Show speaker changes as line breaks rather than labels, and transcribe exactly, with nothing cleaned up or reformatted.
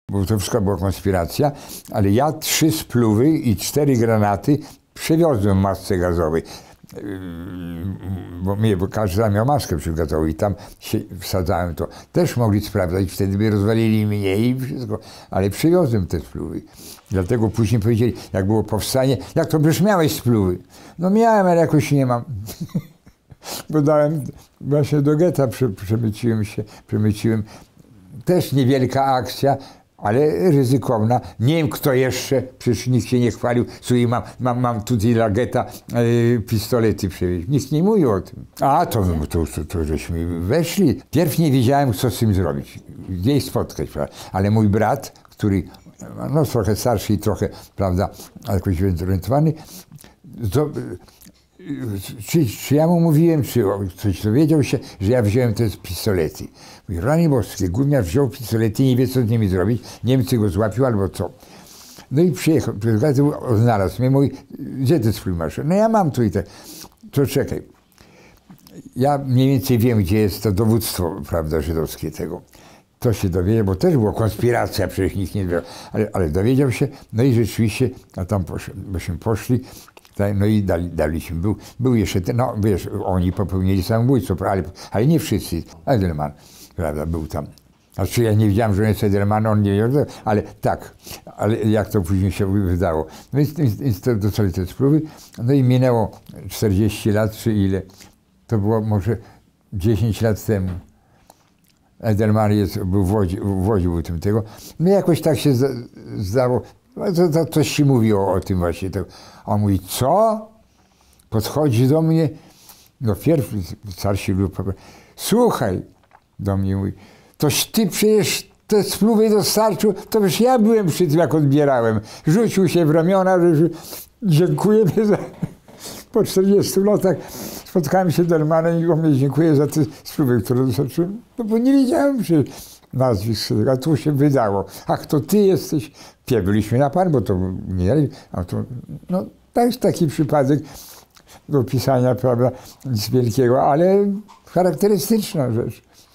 Bo to wszystko była konspiracja, ale ja trzy spluwy i cztery granaty przewiozłem w masce gazowej. Bo, mnie, bo każdy tam miał maskę przygotową i tam się wsadzałem to. Też mogli sprawdzać, wtedy by rozwalili mnie i wszystko, ale przywiozłem te spluwy. Dlatego później powiedzieli, jak było powstanie, jak to przecież miałeś spluwy? No miałem, ale jakoś nie mam. Bo dałem, właśnie do getta prze, przemyciłem się, przemyciłem. Też niewielka akcja, ale ryzykowna. Nie wiem, kto jeszcze, przecież nikt się nie chwalił, słuchaj, mam, mam, mam tutaj dla getta yy, pistolety przewieźć. Nikt nie mówił o tym. A, to, to, to, to żeśmy weszli. Pierw nie wiedziałem, co z tym zrobić, gdzieś spotkać, prawda? Ale mój brat, który, no trochę starszy i trochę, prawda, jakoś zorientowany, to, Czy, czy ja mu mówiłem, czy coś dowiedział się, że ja wziąłem te pistolety. Mówi, rany boskie, gówniarz wziął pistolety i nie wie, co z nimi zrobić. Niemcy go złapił albo co. No i przyjechał, znalazł mnie, mówi, gdzie ty spluw masz? No ja mam tu i te. To czekaj. Ja mniej więcej wiem, gdzie jest to dowództwo, prawda, żydowskie tego. To się dowiedział, bo też była konspiracja, przecież nikt nie wiedział, ale, ale dowiedział się, no i rzeczywiście, a tam posz, byśmy poszli, no i dali, daliśmy, był, był jeszcze ten, no wiesz, oni popełnili samobójstwo, ale, ale nie wszyscy. Edelman, prawda, był tam. Znaczy ja nie wiedziałem, że on jest Edelman, on nie wiedział, ale tak, ale jak to później się wydało. No i, i, i to dostali te spróby, no i minęło czterdzieści lat, czy ile, to było może dziesięć lat temu. Edelman jest, był w Łodzi, w Łodzi był tym tego, no jakoś tak się zdało. No to, to coś się mówiło o tym właśnie. To. A on mówi, co? Podchodzi do mnie, no pierwszy starszy lub słuchaj, do mnie mówi, toś ty przecież te spluwy dostarczył, to już ja byłem przy tym, jak odbierałem. Rzucił się w ramiona, że dziękujemy za... Po czterdziestu latach spotkałem się z Edelmanem i on mnie dziękuję za te spluwy, które dostarczyłem. No bo nie wiedziałem, że nazwisk, a tu się wydało. Ach, to ty jesteś. Pie, byliśmy na pan, bo to nie, a to, no, to jest taki przypadek do pisania, prawda, nic wielkiego, ale charakterystyczna rzecz.